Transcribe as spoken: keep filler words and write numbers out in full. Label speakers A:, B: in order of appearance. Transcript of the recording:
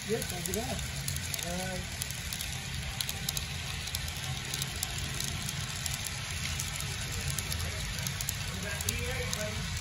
A: Yes, I'll do that. Uh,
B: Is that E A, buddy?